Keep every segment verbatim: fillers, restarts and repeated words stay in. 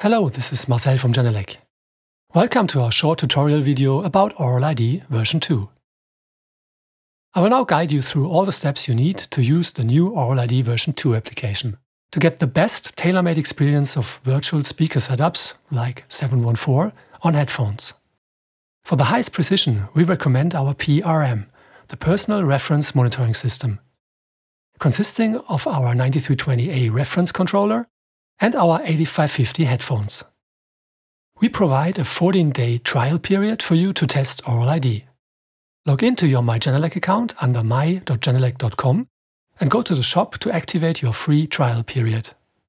Hello, this is Marcel from Genelec. Welcome to our short tutorial video about Aural I D version two. I will now guide you through all the steps you need to use the new Aural I D version two application to get the best tailor-made experience of virtual speaker setups like seven one four on headphones. For the highest precision, we recommend our P R M, the Personal Reference Monitoring System, consisting of our ninety-three twenty A reference controller and our eighty-five fifty headphones. We provide a fourteen day trial period for you to test Aural I D. Log into your My Genelec account under my dot genelec dot com and go to the shop to activate your free trial period.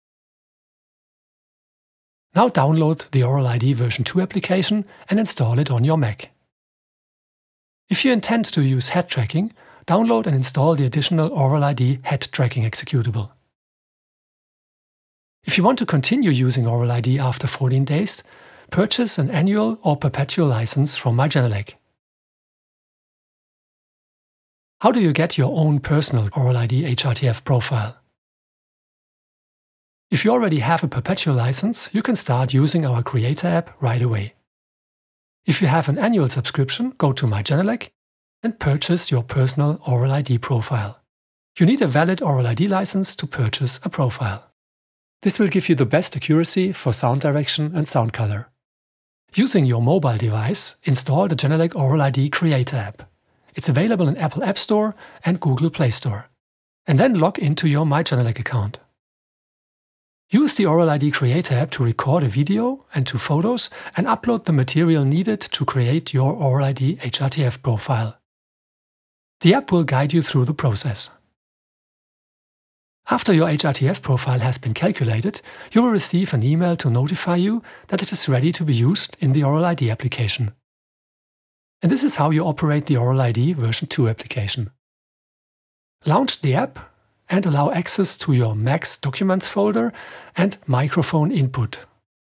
Now download the Aural I D version two application and install it on your Mac. If you intend to use head tracking, download and install the additional Aural I D head tracking executable. If you want to continue using Aural I D after fourteen days, purchase an annual or perpetual license from My Genelec. How do you get your own personal Aural I D H R T F profile? If you already have a perpetual license, you can start using our Creator app right away. If you have an annual subscription, go to My Genelec and purchase your personal Aural I D profile. You need a valid Aural I D license to purchase a profile. This will give you the best accuracy for sound direction and sound color. Using your mobile device, install the Genelec Aural I D Creator app. It's available in Apple App Store and Google Play Store. And then log into your My Genelec account. Use the Aural I D Creator app to record a video and two photos and upload the material needed to create your Aural I D H R T F profile. The app will guide you through the process. After your H R T F profile has been calculated, you will receive an email to notify you that it is ready to be used in the Aural I D application. And this is how you operate the Aural I D version two application. Launch the app and allow access to your Mac's Documents folder and microphone input.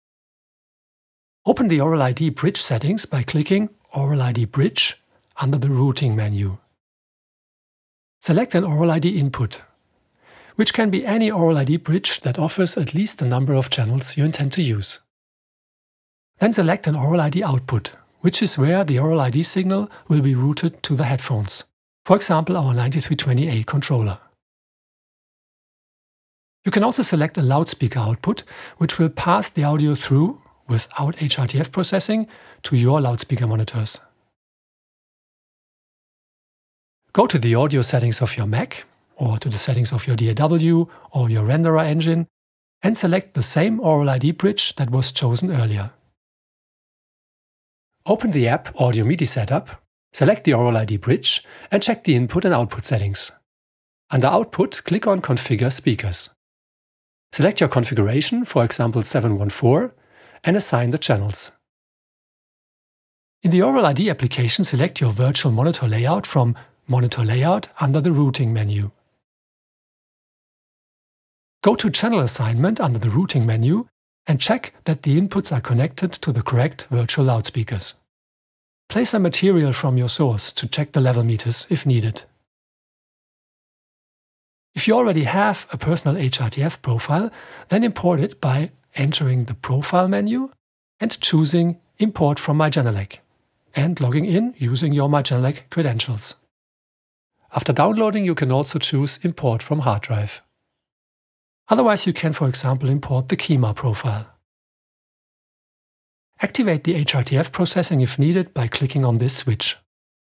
Open the Aural I D Bridge settings by clicking Aural I D Bridge under the Routing menu. Select an Aural I D input, which can be any Aural I D bridge that offers at least the number of channels you intend to use. Then select an Aural I D output, which is where the Aural I D signal will be routed to the headphones, for example our ninety-three twenty A controller. You can also select a loudspeaker output, which will pass the audio through, without H R T F processing, to your loudspeaker monitors. Go to the audio settings of your Mac, or to the settings of your D A W or your renderer engine, and select the same Aural I D bridge that was chosen earlier. Open the app Audio MIDI Setup, select the Aural I D bridge and check the input and output settings. Under Output, click on Configure Speakers. Select your configuration, for example seven one four, and assign the channels. In the Aural I D application, select your virtual monitor layout from Monitor Layout under the Routing menu. Go to Channel Assignment under the Routing menu and check that the inputs are connected to the correct virtual loudspeakers. Place a material from your source to check the level meters if needed. If you already have a personal H R T F profile, then import it by entering the Profile menu and choosing Import from My Genelec and logging in using your My Genelec credentials. After downloading, you can also choose Import from Hard Drive. Otherwise, you can, for example, import the Kima profile. Activate the H R T F processing if needed by clicking on this switch.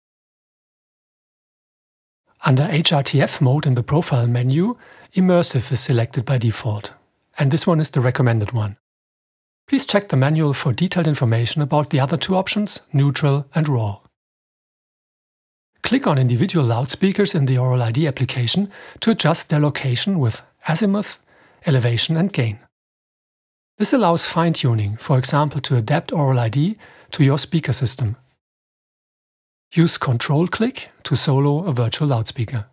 Under H R T F mode in the Profile menu, Immersive is selected by default, and this one is the recommended one. Please check the manual for detailed information about the other two options, Neutral and Raw. Click on individual loudspeakers in the Aural I D application to adjust their location with azimuth, elevation and gain. This allows fine-tuning, for example to adapt Aural I D to your speaker system. Use Control-Click to solo a virtual loudspeaker.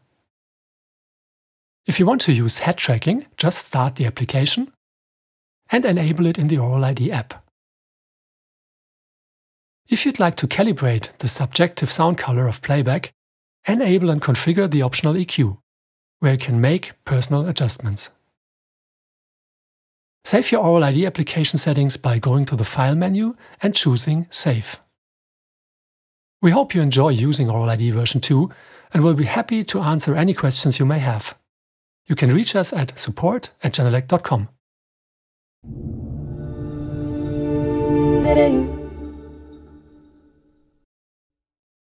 If you want to use head tracking, just start the application and enable it in the Aural I D app. If you'd like to calibrate the subjective sound color of playback, enable and configure the optional E Q, where you can make personal adjustments. Save your Aural I D application settings by going to the File menu and choosing Save. We hope you enjoy using Aural I D version two and will be happy to answer any questions you may have. You can reach us at support at genelec dot com.